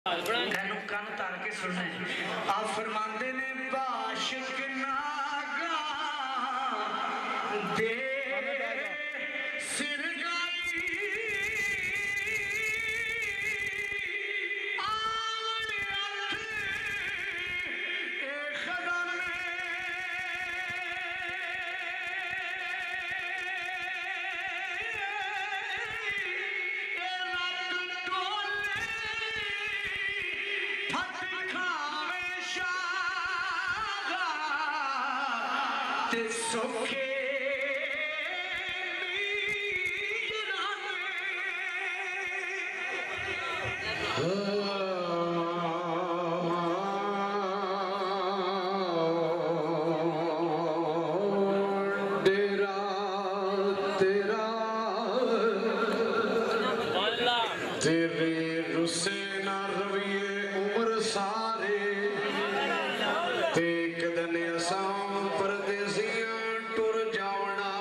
तेनू कन तार के सुनना आप फरमाते ने बाशिक नागा दे सिर गाई सुखे डेरा तेरा तेरे रुसे ना रविए उम्र सारे ते कदन असां परदेसियां टुर जावना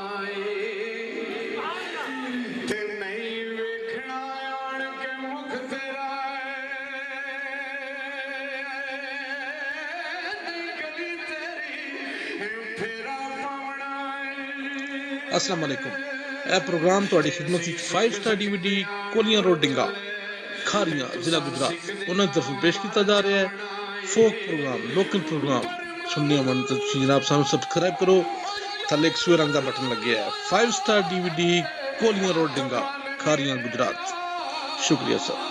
ते नहीं वेखना आन के मुख तेरा नहीं गली तेरी फेरा पावना। अस्सलाम वालेकुम। यह प्रोग्राम तुहाडी खिदमत विच 5 star DVD Kolian road Dinga Kharian जिला गुजरात उन्हें तरफ पेश किया जा रहा है। फोक प्रोग्राम लोकल प्रोग्राम सुनने मन तो जनाब सानू सब्सक्राइब करो। थले एक सूए रंग का बटन लगे है। 5 star DVD Kolian road Dinga Kharian Gujrat. शुक्रिया सर।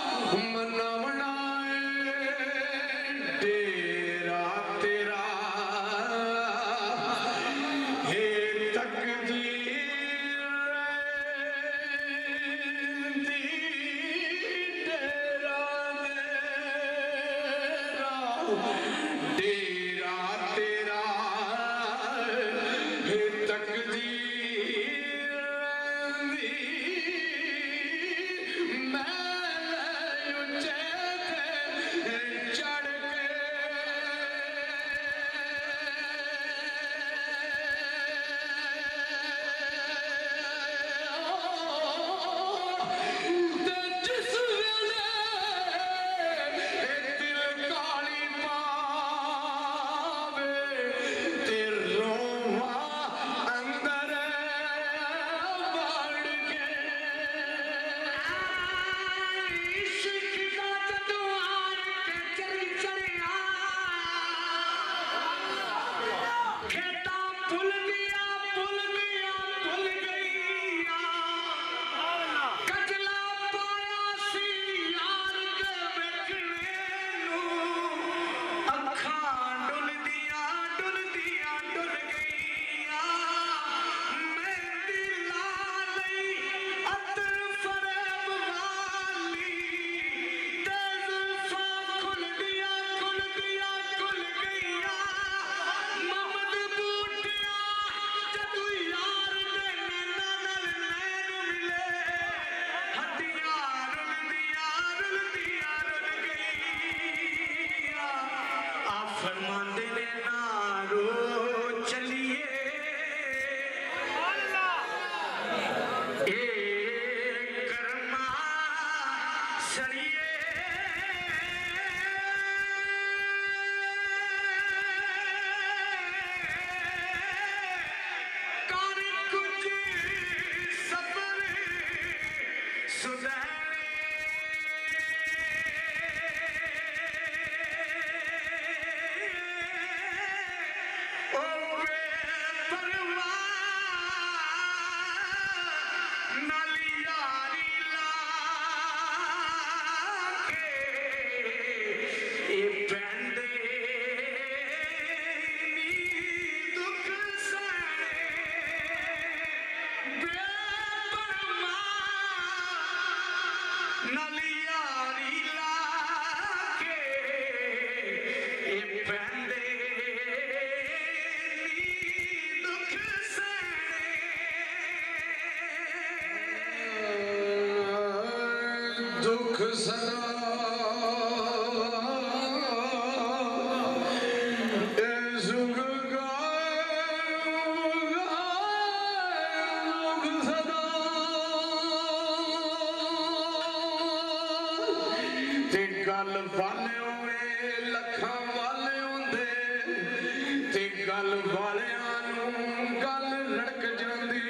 गल वाले होए लखां वाले होंदे ते गल वालियां नूं गल रड़क जांदी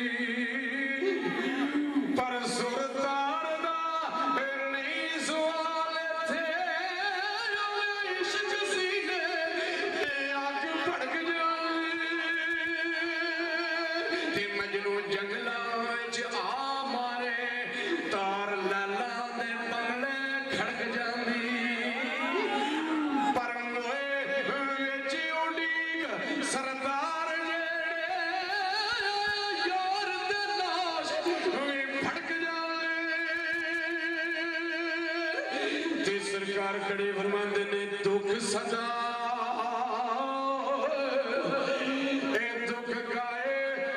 पर सुरतार दा नहीं सवाल थे इश्क सीने अग भड़क जाए ते मजनू जंगला च आ मारे तार लैला दे बंगले खड़क जांदी पर मोए विच उडीक सरदार जेड़े यार दे नाश फड़क जाए ते सरकार खड़े फरमांदे ने दुख सदा ए दुख गाए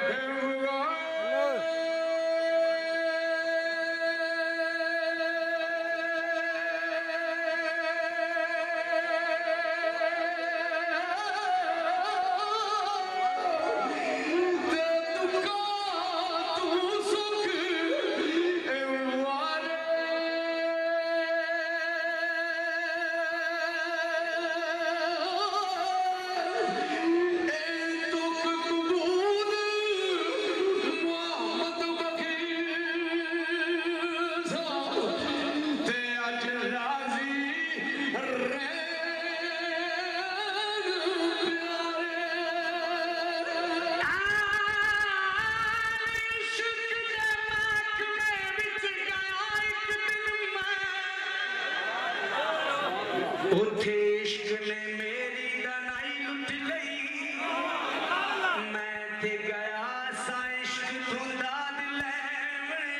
इश्क ने मेरी दनाई लुट लई मैं ते गया सा इश्क तू दाद लैवे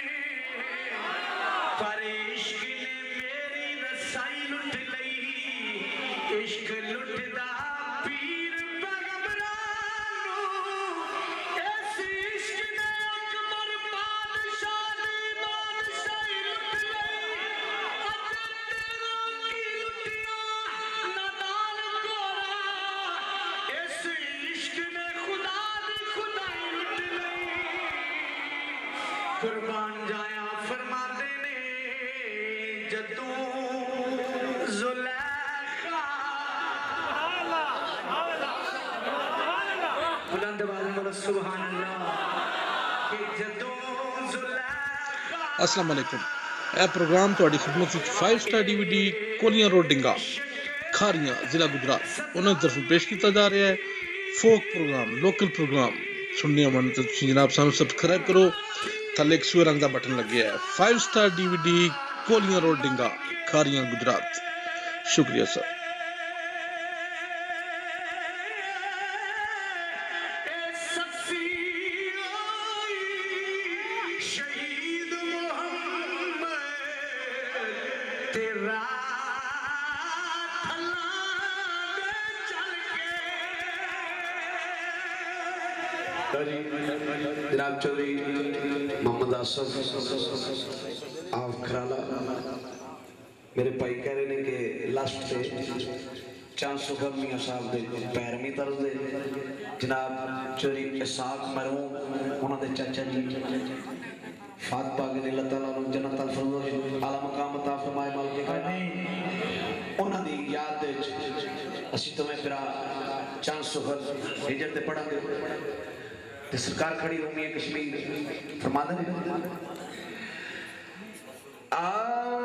पर इश्क ने मेरी रसाई लुट लई इश्क लुटदा पीर पैगंबरां इस इश्क ने अकबर बादशाह दी बादशाही लुट लई कुर्बान जाया फरमाते ने जदू जुलेखा बुलंद आवाज़ में सुभान अल्लाह कि जदू जुलेखा। अस्सलाम वालेकुम। यह प्रोग्राम ਤੁਹਾਡੀ ਖidmat ਵਿੱਚ 5 star DVD Kolian road Dinga Kharian ਜ਼ਿਲ੍ਹਾ ਗੁਜਰਾਤ ਉਹਨਾਂ ਦੀ ਤਰਫੋਂ ਪੇਸ਼ ਕੀਤਾ ਜਾ ਰਿਹਾ ਹੈ ਫੋਕ ਪ੍ਰੋਗਰਾਮ ਲੋਕਲ ਪ੍ਰੋਗਰਾਮ ਸੁਣਨੇ ਆਉਣ ਤੇ ਤੁਸੀਂ ਜਨਾਬ ਸਾਨੂੰ ਸਬਸਕ੍ਰਾਈਬ ਕਰੋ ਥੱਲੇ ਇੱਕ ਸੂਏ ਰੰਗ ਦਾ ਬਟਨ ਲੱਗਿਆ ਹੈ 5 star DVD Kolian road Dinga Kharian Gujrat ਸ਼ੁਕਰੀਆ ਸਰ। जनाब चौधरी मोहम्मद आसफ आप खराला मेरे भाई कह रहे हैं कि लास्ट से चांद सुखर मियाँ साहब के पैरवी तरस दे जनाब चौधरी इसाक मरहूम उन्होंने चाचा जी फात पाक ने अल्लाह ताला नु जन्नत अल फिरदौस आला मकाम अता फरमाए मालिक कायनात उन्हां दी याद विच असीं तुम्हें फिर चांद सुखर हिजर ते पढ़ांगे ते सरकार खड़ी रूमी कश्मीर फरमाते हैं